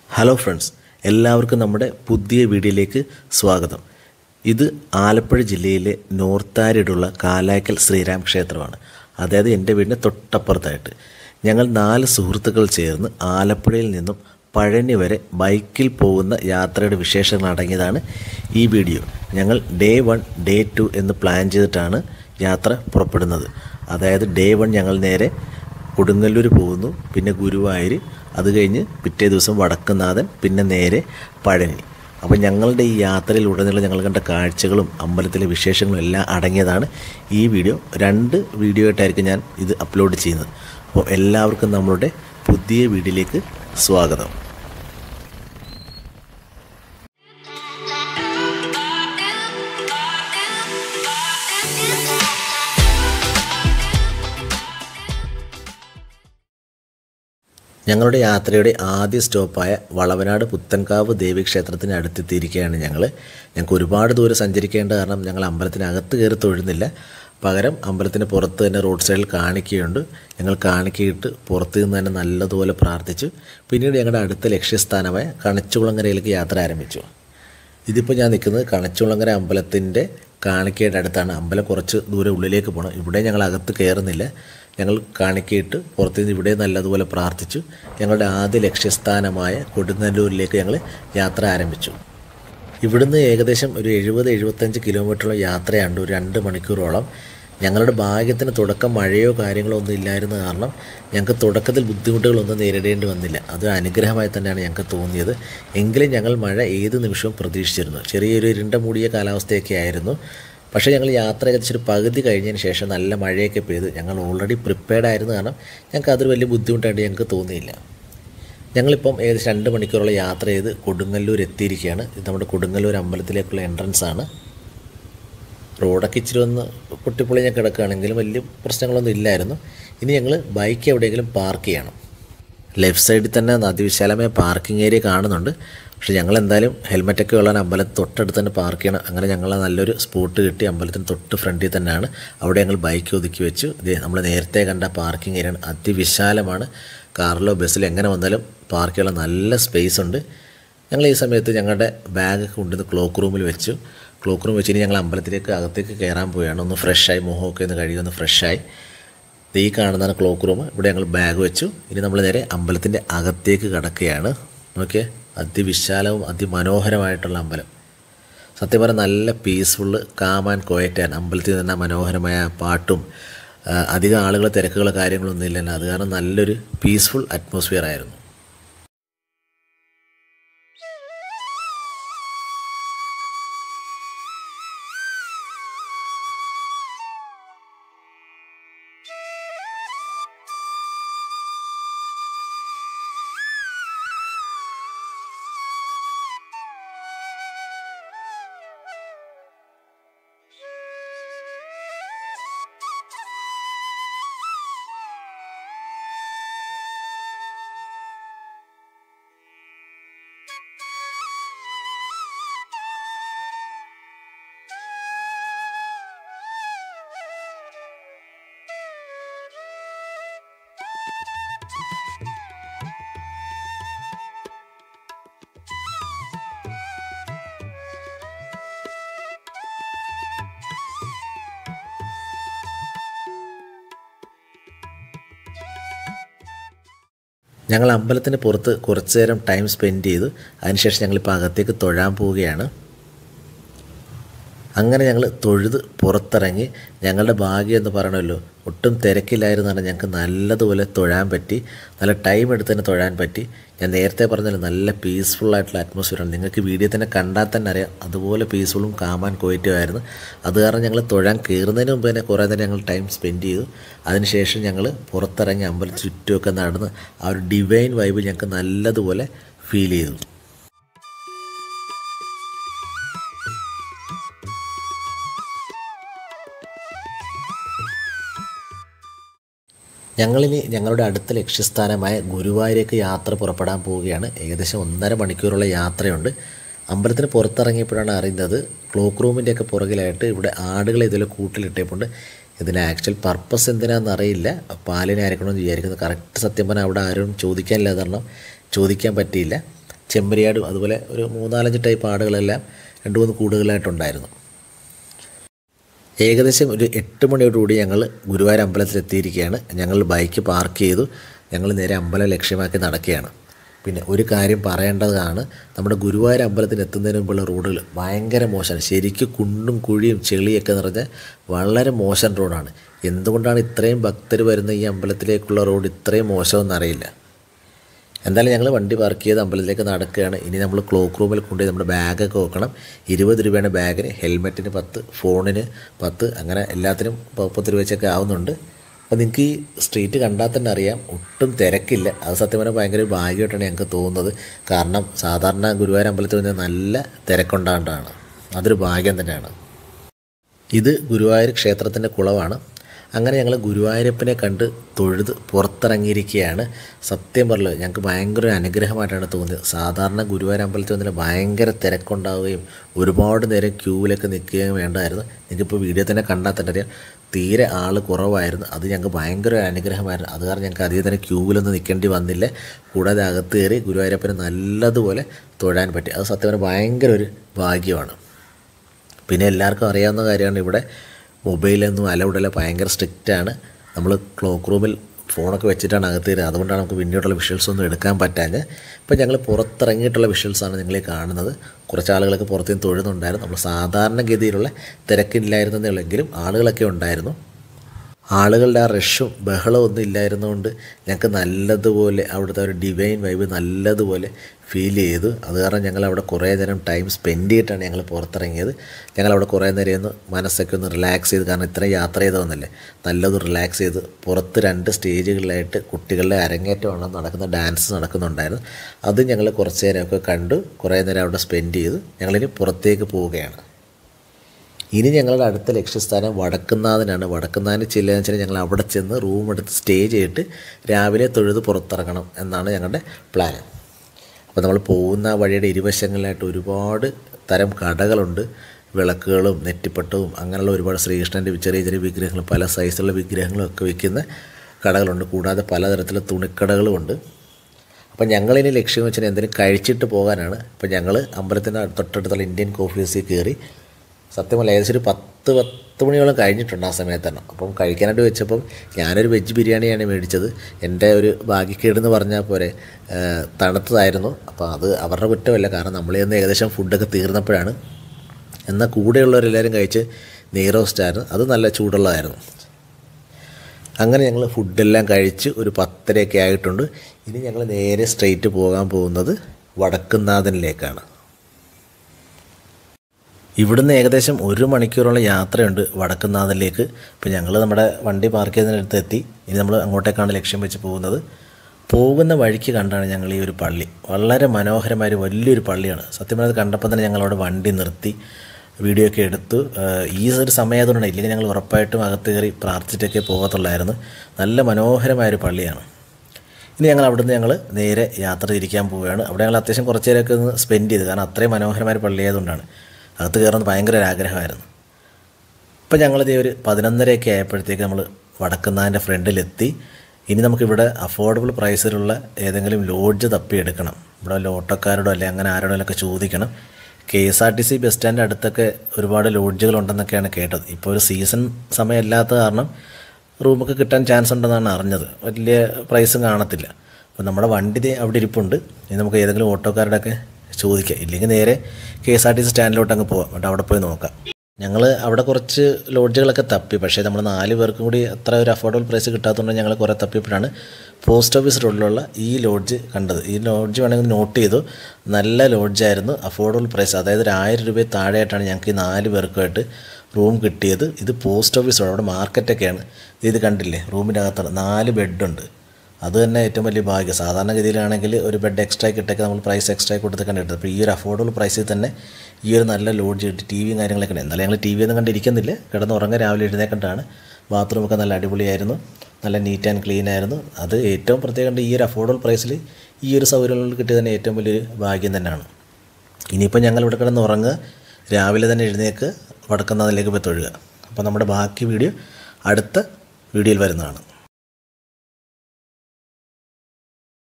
Hello friends, എല്ലാവർക്കും നമ്മുടെ പുതിയ വീഡിയോയിലേക്ക് സ്വാഗതം. ഇത് ആലപ്പുഴ ജില്ലയിലെ നോർത്താരിടുള്ള കാലായ്ക്കൽ ശ്രീരാം ക്ഷേത്രമാണ്. അതായത് എൻ്റെ വീടിൻ്റെ തൊട്ടപ്പുറത്തായിട്ട് ഞങ്ങൾ 4 സുഹൃത്തുക്കൾ ചേർന്ന് ആലപ്പുഴയിൽ നിന്നും പഴനി വരെ ബൈക്കിൽ പോകുന്ന യാത്രയുടെ വിശേഷങ്ങൾ അടങ്ങിയതാണ് ഈ വീഡിയോ. ഞങ്ങൾ ഡേ 1, ഡേ 2 എന്ന് പ്ലാൻ ചെയ്തിട്ടാണ് യാത്ര പുറപ്പെടുന്നത്. അതായത് ഡേ 1 ഞങ്ങൾ നേരെ കൊടുങ്ങല്ലൂർ പോകുന്നു, പിന്നെ ഗുരുവായൂർ, അത് കഴിഞ്ഞ് പിറ്റേ ദിവസം വടക്കുന്നാഥൻ, പിന്നെ നേരെ പഴനി. അപ്പോൾ ഞങ്ങളുടെ ഈ യാത്രയിലുടനീളം ഞങ്ങൾ കണ്ട കാഴ്ചകളും അമ്പലത്തിലെ വിശേഷങ്ങളും എല്ലാം അടങ്ങിയതാണ് ഈ വീഡിയോ. 2 വീഡിയോ ആയിട്ടായിരിക്കും ഞാൻ ഇത് അപ്ലോഡ് ചെയ്യുന്നത്. അപ്പോൾ എല്ലാവർക്കും നമ്മളുടെ പുതിയ വീഡിയോയിലേക്ക് സ്വാഗതം. ഞങ്ങളുടെ യാത്രയുടെ ആദ്യ സ്റ്റോപ്പായ വളവനാട് പുത്തൻകാവ് ദേവീക്ഷേത്രത്തിന് അടുത്തെത്തിയിരിക്കുകയാണ് ഞങ്ങൾക്ക് ഒരുപാട് ദൂരം സഞ്ചരിക്കേണ്ട കാരണം ഞങ്ങൾ അമ്പലത്തിനകത്ത് കയറി തൊഴുന്നില്ല. പകരം അമ്പലത്തിന് പുറത്ത് തന്നെ റോഡ് സൈഡിൽ കാണിക്കയുണ്ട്. ഞങ്ങൾ കാണിക്കയിട്ട് പുറത്ത് നിന്ന് തന്നെ നല്ലതുപോലെ പ്രാർത്ഥിച്ചു. പിന്നീട് ഞങ്ങളുടെ അടുത്ത ലക്ഷ്യസ്ഥാനമായ കണിച്ചുകുളങ്ങരയിലേക്ക് യാത്ര ആരംഭിച്ചു. ഇതിപ്പോൾ ഞാൻ നിൽക്കുന്നത് കണിച്ചുകുളങ്ങര അമ്പലത്തിൻ്റെ കാണിക്കയുടെ അടുത്താണ്. അമ്പലം കുറച്ച് ദൂരെ ഉള്ളിലേക്ക് പോകണം. ഇവിടെ ഞങ്ങൾ അകത്ത് കയറുന്നില്ല. ഞങ്ങൾ കാണിക്കയിട്ട് പുറത്തുനിന്ന് ഇവിടെ നല്ലതുപോലെ പ്രാർത്ഥിച്ചു. ഞങ്ങളുടെ ആദ്യ ലക്ഷ്യസ്ഥാനമായ കൊടുങ്ങല്ലൂരിലേക്ക് ഞങ്ങൾ യാത്ര ആരംഭിച്ചു. ഇവിടുന്ന് ഏകദേശം ഒരു 70-75 കിലോമീറ്ററോളം യാത്രയുണ്ട്, ഒരു 2 മണിക്കൂറോളം. ഞങ്ങളുടെ ഭാഗ്യത്തിന് തുടക്കം മഴയോ കാര്യങ്ങളോ ഒന്നും ഇല്ലായിരുന്ന കാരണം ഞങ്ങൾക്ക് തുടക്കത്തിൽ ബുദ്ധിമുട്ടുകളൊന്നും നേരിടേണ്ടി വന്നില്ല. അതൊരു അനുഗ്രഹമായി തന്നെയാണ് ഞങ്ങൾക്ക് തോന്നിയത്. എങ്കിലും ഞങ്ങൾ മഴ ഏത് നിമിഷവും പ്രതീക്ഷിച്ചിരുന്നു. ചെറിയൊരു ഇരുണ്ട മൂടിയ കാലാവസ്ഥയൊക്കെ ആയിരുന്നു. പക്ഷേ ഞങ്ങൾ യാത്ര ഏകദേശം ഒരു പകുതി കഴിഞ്ഞതിന് ശേഷം നല്ല മഴയൊക്കെ പെയ്ത് ഞങ്ങൾ ഓൾറെഡി പ്രിപ്പയർഡ് ആയിരുന്നു. കാരണം ഞങ്ങൾക്ക് അതൊരു വലിയ ബുദ്ധിമുട്ടായിട്ട് ഞങ്ങൾക്ക് തോന്നിയില്ല. ഞങ്ങളിപ്പം ഏകദേശം 2 മണിക്കൂറോളം യാത്ര ചെയ്ത് കൊടുങ്ങല്ലൂർ എത്തിയിരിക്കുകയാണ്. ഇത് നമ്മുടെ കൊടുങ്ങല്ലൂർ അമ്പലത്തിലേക്കുള്ള എൻട്രൻസ് ആണ്. റോഡൊക്കെ ഇച്ചിരി ഒന്ന് പൊട്ടിപ്പൊളിഞ്ഞ കിടക്കുകയാണെങ്കിലും വലിയ പ്രശ്നങ്ങളൊന്നും ഇല്ലായിരുന്നു. ഇനി ഞങ്ങൾ ബൈക്ക് എവിടെയെങ്കിലും പാർക്ക് ചെയ്യണം. ലെഫ്റ്റ് സൈഡിൽ തന്നെ അതിവിശാലമായ പാർക്കിംഗ് ഏരിയ കാണുന്നുണ്ട്. പക്ഷേ ഞങ്ങൾ എന്തായാലും ഹെൽമെറ്റൊക്കെ ഉള്ള അമ്പലത്തിൽ തൊട്ടടുത്ത് തന്നെ പാർക്ക് ചെയ്യണം. അങ്ങനെ ഞങ്ങൾ നല്ലൊരു സ്പോട്ട് കിട്ടി. അമ്പലത്തിന് തൊട്ട് ഫ്രണ്ടിൽ തന്നെയാണ്. അവിടെ ഞങ്ങൾ ബൈക്ക് ഒതുക്കി വെച്ചു. ഇതേ നമ്മൾ നേരത്തെ കണ്ട പാർക്കിംഗ് ഏരിയയാണ്. അതിവിശാലമാണ്. കാറിലോ ബസ്സിലോ എങ്ങനെ വന്നാലും പാർക്ക് ചെയ്യാനുള്ള നല്ല സ്പേസ് ഉണ്ട്. ഞങ്ങൾ ഈ സമയത്ത് ഞങ്ങളുടെ ബാഗൊക്കെ കൊണ്ടുവന്ന് ക്ലോക്ക് റൂമിൽ വെച്ചു. ക്ലോക്ക് റൂം വെച്ച് ഇനി ഞങ്ങൾ അമ്പലത്തിലേക്ക് അകത്തേക്ക് കയറാൻ പോവുകയാണ്. ഒന്ന് ഫ്രഷായി, മുഖമൊക്കെ ഒന്ന് കഴുകി ഒന്ന് ഫ്രഷായി. ഈ കാണുന്നതാണ് ക്ലോക്ക് റൂം. ഇവിടെ ഞങ്ങൾ ബാഗ് വെച്ചു. ഇനി നമ്മൾ നേരെ അമ്പലത്തിൻ്റെ അകത്തേക്ക് കടക്കുകയാണ്. ഓക്കെ, അതിവിശാലവും അതിമനോഹരമായിട്ടുള്ള അമ്പലം. സത്യം പറഞ്ഞാൽ നല്ല പീസ്ഫുള്ള്, കാം ആൻഡ് ക്വയറ്റാണ്. അമ്പലത്തിൽ തന്നെ മനോഹരമായ പാട്ടും അധികം ആളുകൾ തിരക്കുകളോ കാര്യങ്ങളൊന്നും ഇല്ല. അത് കാരണം നല്ലൊരു പീസ്ഫുൾ അറ്റ്മോസ്ഫിയർ ആയിരുന്നു. ഞങ്ങൾ അമ്പലത്തിന് പുറത്ത് കുറച്ച് നേരം ടൈം സ്പെൻഡ് ചെയ്തു. അതിനുശേഷം ഞങ്ങളിപ്പോൾ അകത്തേക്ക് തൊഴാൻ പോവുകയാണ്. അങ്ങനെ ഞങ്ങൾ തൊഴുത് പുറത്തിറങ്ങി. ഞങ്ങളുടെ ഭാഗ്യം എന്ന് പറയണമല്ലോ, ഒട്ടും തിരക്കില്ലായിരുന്നാണ്. ഞങ്ങൾക്ക് നല്ലതുപോലെ തൊഴാൻ പറ്റി. നല്ല ടൈം എടുത്ത് തന്നെ തൊഴാൻ പറ്റി. ഞാൻ നേരത്തെ പറഞ്ഞല്ലോ, നല്ല പീസ്ഫുള്ളായിട്ടുള്ള അറ്റ്മോസ്ഫിയറാണ്. നിങ്ങൾക്ക് വീഡിയോ തന്നെ കണ്ടാൽ തന്നെ അറിയാം, അതുപോലെ പീസ്ഫുള്ളും കാം ആൻഡ് ക്വയറ്റും ആയിരുന്നു. അത് കാരണം ഞങ്ങൾ തൊഴാൻ കയറുന്നതിന് മുമ്പ് തന്നെ കുറേ നേരം ഞങ്ങൾ ടൈം സ്പെൻഡ് ചെയ്തു. അതിനുശേഷം ഞങ്ങൾ പുറത്തിറങ്ങി അമ്പലത്തിൽ ചുറ്റുമൊക്കെ നടന്ന് ആ ഒരു ഡിവൈൻ വൈബ് ഞങ്ങൾക്ക് നല്ലതുപോലെ ഫീൽ ചെയ്തു. ഞങ്ങളിനി ഞങ്ങളുടെ അടുത്ത ലക്ഷ്യസ്ഥാനമായ ഗുരുവായൂരേക്ക് യാത്ര പുറപ്പെടാൻ പോവുകയാണ്. ഏകദേശം 1.5 മണിക്കൂറുള്ള യാത്രയുണ്ട്. അമ്പലത്തിന് പുറത്തിറങ്ങിയപ്പോഴാണ് അറിയുന്നത് ക്ലോക്ക് റൂമിൻ്റെയൊക്കെ പുറകിലായിട്ട് ഇവിടെ ആടുകളെ ഇതിൽ കൂട്ടിലിട്ടേപ്പുണ്ട്. ഇതിന് ആക്ച്വൽ പർപ്പസ് എന്തിനാണെന്ന് അറിയില്ല. പാലിനെ ആയിരിക്കണമെന്ന് വിചാരിക്കുന്നത്. കറക്റ്റ് സത്യം പറഞ്ഞാൽ അവിടെ ആരും ചോദിക്കാനില്ല, കാരണം ചോദിക്കാൻ പറ്റിയില്ല. ചെമ്മരിയാടും അതുപോലെ ഒരു 3-4 ടൈപ്പ് ആടുകളെല്ലാം 2-3 കൂടുകളായിട്ടുണ്ടായിരുന്നു. ഏകദേശം ഒരു 8 മണിയോടുകൂടി ഞങ്ങൾ ഗുരുവായൂർ അമ്പലത്തിലെത്തിയിരിക്കുകയാണ്. ഞങ്ങൾ ബൈക്ക് പാർക്ക് ചെയ്തു. ഞങ്ങൾ നേരെ അമ്പലം ലക്ഷ്യമാക്കി നടക്കുകയാണ്. പിന്നെ ഒരു കാര്യം പറയേണ്ടതാണ്, നമ്മുടെ ഗുരുവായൂർ അമ്പലത്തിന് എത്തുന്നതിന് മുമ്പുള്ള റോഡുകൾ ഭയങ്കര മോശമാണ്. ശരിക്കും കുണ്ടും കുഴിയും ചെളിയൊക്കെ നിറഞ്ഞ വളരെ മോശം റോഡാണ്. എന്തുകൊണ്ടാണ് ഇത്രയും ഭക്തർ വരുന്ന ഈ അമ്പലത്തിലേക്കുള്ള റോഡ് ഇത്രയും മോശമെന്നറിയില്ല. എന്തായാലും ഞങ്ങൾ വണ്ടി പാർക്ക് ചെയ്ത് അമ്പലത്തിലേക്ക് നടക്കുകയാണ്. ഇനി നമ്മൾ ക്ലോക്ക് റൂമിൽ കൊണ്ടുപോയി നമ്മുടെ ബാഗൊക്കെ വെക്കണം. 20 രൂപയാണ് ബാഗിന്, ഹെൽമെറ്റിന് 10, ഫോണിന് 10, അങ്ങനെ എല്ലാത്തിനും 30 രൂപ വെച്ചൊക്കെ ആവുന്നുണ്ട്. അപ്പോൾ നിങ്ങൾക്ക് ഈ സ്ട്രീറ്റ് കണ്ടാൽ തന്നെ അറിയാം, ഒട്ടും തിരക്കില്ല. അത് സത്യം പറഞ്ഞാൽ ഭയങ്കര ഭാഗ്യമായിട്ടാണ് ഞങ്ങൾക്ക് തോന്നുന്നത്. കാരണം സാധാരണ ഗുരുവായൂർ അമ്പലത്തിൽ നിന്ന് നല്ല തിരക്കുണ്ടാകേണ്ടതാണ്. അതൊരു ഭാഗ്യം തന്നെയാണ്. ഇത് ഗുരുവായൂർ ക്ഷേത്രത്തിൻ്റെ കുളമാണ്. അങ്ങനെ ഞങ്ങൾ ഗുരുവായൂരപ്പനെ കണ്ട് തൊഴുത് പുറത്തിറങ്ങിയിരിക്കുകയാണ്. സത്യം പറഞ്ഞത് ഞങ്ങൾക്ക് ഭയങ്കര ഒരു അനുഗ്രഹമായിട്ടാണ് തോന്നിയത്. സാധാരണ ഗുരുവായൂർ അമ്പലത്തിൽ വന്നിട്ട് ഭയങ്കര തിരക്കുണ്ടാവുകയും ഒരുപാട് നേരം ക്യൂവിലൊക്കെ നിൽക്കുകയും വേണ്ടായിരുന്നു. നിങ്ങൾക്കിപ്പോൾ വീഡിയോ തന്നെ കണ്ടാൽ തന്നെ അറിയാം, തീരെ ആൾ കുറവായിരുന്നു. അത് ഞങ്ങൾക്ക് ഭയങ്കര ഒരു അനുഗ്രഹമായിരുന്നു. അത് കാരണം ഞങ്ങൾക്ക് അധികം തന്നെ ക്യൂവിലൊന്നും നിൽക്കേണ്ടി വന്നില്ല. കൂടാതെ അകത്ത് കയറി ഗുരുവായൂരപ്പനെ നല്ലതുപോലെ തൊഴാൻ പറ്റി. അത് സത്യം പറഞ്ഞാൽ ഭയങ്കര ഒരു ഭാഗ്യമാണ്. പിന്നെ എല്ലാവർക്കും അറിയാവുന്ന കാര്യമാണ്, ഇവിടെ മൊബൈലൊന്നും അലൗഡല്ല, ഭയങ്കര സ്ട്രിക്റ്റാണ്. നമ്മൾ ക്ലോക്ക് റൂമിൽ ഫോണൊക്കെ വെച്ചിട്ടാണ് അകത്ത് കയറുക. അതുകൊണ്ടാണ് നമുക്ക് പിന്നീടുള്ള വിഷ്വൽസൊന്നും എടുക്കാൻ പറ്റാഞ്ഞ്. ഇപ്പം ഞങ്ങൾ പുറത്തിറങ്ങിയിട്ടുള്ള വിഷ്വൽസാണ് നിങ്ങളീ കാണുന്നത്. കുറച്ച് ആളുകളൊക്കെ പുറത്തുനിന്ന് തൊഴുന്നുണ്ടായിരുന്നു. നമ്മൾ സാധാരണഗതിയിലുള്ള തിരക്കില്ലായിരുന്നതേ ഉള്ളെങ്കിലും ആളുകളൊക്കെ ഉണ്ടായിരുന്നു. ആളുകളുടെ ആ റഷും ബഹളവും ഒന്നും ഇല്ലായിരുന്നുകൊണ്ട് ഞങ്ങൾക്ക് നല്ലതുപോലെ അവിടുത്തെ ഒരു ഡിവൈൻ വൈബ് നല്ലതുപോലെ ഫീൽ ചെയ്തു. അത് കാരണം ഞങ്ങൾ അവിടെ കുറേ നേരം ടൈം സ്പെൻഡ് ചെയ്തിട്ടാണ് ഞങ്ങൾ പുറത്തിറങ്ങിയത്. ഞങ്ങളവിടെ കുറേ നേരം ഒന്ന് മനസ്സൊക്കെ ഒന്ന് റിലാക്സ് ചെയ്ത്, കാരണം ഇത്രയും യാത്ര ചെയ്തതൊന്നല്ലേ, നല്ലത് റിലാക്സ് ചെയ്ത് പുറത്ത് 2 സ്റ്റേജുകളിലായിട്ട് കുട്ടികളുടെ അരങ്ങേറ്റമാണ് നടക്കുന്ന, ഡാൻസ് നടക്കുന്നുണ്ടായിരുന്നു. അത് ഞങ്ങൾ കുറച്ച് നേരമൊക്കെ കണ്ടു, കുറേ നേരം അവിടെ സ്പെൻഡ് ചെയ്തു. ഞങ്ങളിനി പുറത്തേക്ക് പോവുകയാണ്. ഇനി ഞങ്ങളുടെ അടുത്ത ലക്ഷ്യസ്ഥാനം വടക്കുന്നാഥനാണ്. വടക്കുന്നാഥന് ചെല്ലുക വെച്ചാൽ ഞങ്ങൾ അവിടെ ചെന്ന് റൂം എടുത്ത് സ്റ്റേ ചെയ്തിട്ട് രാവിലെ തൊഴുത് പുറത്തിറങ്ങണം എന്നാണ് ഞങ്ങളുടെ പ്ലാൻ. അപ്പോൾ നമ്മൾ പോകുന്ന വഴിയുടെ ഇരുവശങ്ങളിലായിട്ട് ഒരുപാട് തരം കടകളുണ്ട്. വിളക്കുകളും നെറ്റിപ്പട്ടവും അങ്ങനെയുള്ള ഒരുപാട് ശ്രീകൃഷ്ണൻ്റെ ചെറിയ ചെറിയ വിഗ്രഹങ്ങളും പല സൈസുള്ള വിഗ്രഹങ്ങളും ഒക്കെ വിൽക്കുന്ന കടകളുണ്ട്. കൂടാതെ പലതരത്തിലുള്ള തുണിക്കടകളുമുണ്ട്. അപ്പം ഞങ്ങളിനി ലക്ഷ്യം വെച്ചാൽ എന്തെങ്കിലും കഴിച്ചിട്ട് പോകാനാണ്. അപ്പോൾ ഞങ്ങൾ അമ്പലത്തിൻ്റെ തൊട്ടടുത്തുള്ള ഇന്ത്യൻ കോഫി ഹൗസിൽ കയറി. സത്യം പറഞ്ഞാൽ ഏകദേശം ഒരു 10 മണിയോളം കഴിഞ്ഞിട്ടുണ്ട് ആ സമയത്ത് തന്നെ. അപ്പം കഴിക്കാനായിട്ട് വെച്ചപ്പം ഞാനൊരു വെജ് ബിരിയാണിയാണ് മേടിച്ചത്. എൻ്റെ ഒരു ഭാഗ്യക്കേടെന്ന് പറഞ്ഞാൽ പോരെ, തണുത്തതായിരുന്നു. അപ്പോൾ അത് അവരുടെ കുറ്റമല്ല, കാരണം നമ്മളെ ഒന്ന് ഏകദേശം ഫുഡൊക്കെ തീർന്നപ്പോഴാണ്. എന്നാൽ കൂടെയുള്ളവരെല്ലാവരും കഴിച്ച് നെയ് റോസ്റ്റായിരുന്നു, അത് നല്ല ചൂടുള്ളതായിരുന്നു. അങ്ങനെ ഞങ്ങൾ ഫുഡെല്ലാം കഴിച്ച് ഒരു 10:30 ആയിട്ടുണ്ട്. ഇനി ഞങ്ങൾ നേരെ സ്ട്രെയിറ്റ് പോകാൻ പോകുന്നത് വടക്കുന്നാഥനിലേക്കാണ്. ഇവിടുന്ന് ഏകദേശം 1 മണിക്കൂറോളം യാത്രയുണ്ട് വടക്കുന്നാഥനിലേക്ക്. ഇപ്പോൾ ഞങ്ങൾ നമ്മുടെ വണ്ടി പാർക്ക് ചെയ്തതിനടുത്ത് എത്തി. ഇനി നമ്മൾ അങ്ങോട്ടേക്കാണ് ലക്ഷ്യം വെച്ച് പോകുന്നത്. പോകുന്ന വഴിക്ക് കണ്ടാണ് ഞങ്ങൾ ഈ ഒരു പള്ളി. വളരെ മനോഹരമായ വലിയൊരു പള്ളിയാണ്. സത്യം പറഞ്ഞത് കണ്ടപ്പോൾ തന്നെ ഞങ്ങളവിടെ വണ്ടി നിർത്തി വീഡിയോ ഒക്കെ എടുത്തു. ഈ ഒരു സമയമായതുകൊണ്ടാണ്, ഇല്ലെങ്കിൽ ഞങ്ങൾ ഉറപ്പായിട്ടും അകത്ത് കയറി പ്രാർത്ഥിച്ചിട്ടൊക്കെ പോകത്തുള്ളായിരുന്നു. നല്ല മനോഹരമായൊരു പള്ളിയാണ്. ഇനി ഞങ്ങൾ അവിടുന്ന് നേരെ യാത്ര തിരിക്കാൻ പോവുകയാണ്. അവിടെ ഞങ്ങൾ അത്യാവശ്യം കുറച്ച് നേരമൊക്കെ ഒന്ന് സ്പെൻഡ് ചെയ്തു, കാരണം അത്രയും മനോഹരമായ പള്ളി ആയതുകൊണ്ടാണ്. അകത്ത് കയറുന്നത് ഭയങ്കര ഒരു ആഗ്രഹമായിരുന്നു. ഇപ്പം ഞങ്ങളിത് ഒരു 11:30 ആയപ്പോഴത്തേക്ക് നമ്മൾ വടക്കുന്നാഥൻ്റെ ഫ്രണ്ടിലെത്തി. ഇനി നമുക്കിവിടെ അഫോർഡബിൾ പ്രൈസിലുള്ള ഏതെങ്കിലും ലോഡ്ജ് തപ്പിയെടുക്കണം. ഇവിടെ വല്ല ഓട്ടോക്കാരോടോ അല്ലെങ്കിൽ അങ്ങനെ ആരോടെങ്കിലൊക്കെ ചോദിക്കണം. KSRTC ബസ് സ്റ്റാൻഡ് അടുത്തൊക്കെ ഒരുപാട് ലോഡ്ജുകളുണ്ടെന്നൊക്കെയാണ് കേട്ടത്. ഇപ്പോൾ ഒരു സീസൺ സമയമല്ലാത്ത കാരണം റൂമൊക്കെ കിട്ടാൻ ചാൻസ് ഉണ്ടെന്നാണ് അറിഞ്ഞത്. വലിയ പ്രൈസും കാണത്തില്ല. അപ്പോൾ നമ്മുടെ വണ്ടി അവിടെ ഇരിപ്പുണ്ട്. ഇനി നമുക്ക് ഏതെങ്കിലും ഓട്ടോക്കാരോടൊക്കെ ചോദിക്കാം, ഇല്ലെങ്കിൽ നേരെ KSRTC സ്റ്റാൻഡിലോട്ട് അങ്ങ് പോകാം. എന്നിട്ട് അവിടെ പോയി നോക്കാം. ഞങ്ങൾ അവിടെ കുറച്ച് ലോഡ്ജുകളൊക്കെ തപ്പി, പക്ഷേ നമ്മൾ 4 പേർക്കും കൂടി അത്ര ഒരു അഫോർഡബിൾ പ്രൈസ് കിട്ടാത്തതുകൊണ്ട് ഞങ്ങൾ കുറേ തപ്പിയപ്പോഴാണ് പോസ്റ്റ് ഓഫീസ് റോഡിലുള്ള ഈ ലോഡ്ജ് കണ്ടത്. ഈ ലോഡ്ജ് വേണമെങ്കിൽ നോട്ട് ചെയ്തു. നല്ല ലോഡ്ജായിരുന്നു, അഫോർഡബിൾ പ്രൈസ്. അതായത് 1000 രൂപ താഴെയായിട്ടാണ് ഞങ്ങൾക്ക് ഈ 4 പേർക്കുമായിട്ട് റൂം കിട്ടിയത്. ഇത് പോസ്റ്റ് ഓഫീസ് റോഡ്, അവിടെ മാർക്കറ്റൊക്കെയാണ്. ഇത് കണ്ടില്ലേ, റൂമിൻ്റെ അകത്താണ് 4 ബെഡുണ്ട്. അത് തന്നെ ഏറ്റവും വലിയ ഭാഗ്യം. സാധാരണഗതിയിലാണെങ്കിൽ ഒരു ബെഡ് എക്സ്ട്രാ കിട്ടൊക്കെ നമ്മൾ പ്രൈസ് എക്സ്ട്രാ കൊടുത്തൊക്കെ കിട്ടും. അപ്പോൾ ഈ ഒരു അഫോർഡബിൾ പ്രൈസിൽ തന്നെ ഈ ഒരു നല്ല ലോഡ്ജ് കിട്ടി. ടിവിയും കാര്യങ്ങളൊക്കെ ഉണ്ട്. എന്നാലും ഞങ്ങൾ TV ഒന്നും കണ്ടിരിക്കുന്നില്ല, കിടന്നുറങ്ങാൻ രാവിലെ എഴുന്നേക്കണ്ടാണ്. ബാത്റൂമൊക്കെ നല്ല അടിപൊളിയായിരുന്നു, നല്ല നീറ്റ് ആൻഡ് ക്ലീൻ ആയിരുന്നു. അത് ഏറ്റവും പ്രത്യേകം ഈ ഒരു അഫോർഡബിൾ പ്രൈസിൽ ഈ ഒരു സൗകര്യങ്ങൾ കിട്ടിയത് തന്നെ ഏറ്റവും വലിയൊരു ഭാഗ്യം തന്നെയാണ്. ഇനിയിപ്പോൾ ഞങ്ങൾ ഇവിടെ കിടന്നുറങ്ങുക, രാവിലെ തന്നെ എഴുന്നേക്ക് വടക്കുന്നാഥനിലേക്ക് പോയി തൊഴുക. അപ്പോൾ നമ്മുടെ ബാക്കി വീഡിയോ അടുത്ത വീഡിയോയിൽ വരുന്നതാണ്.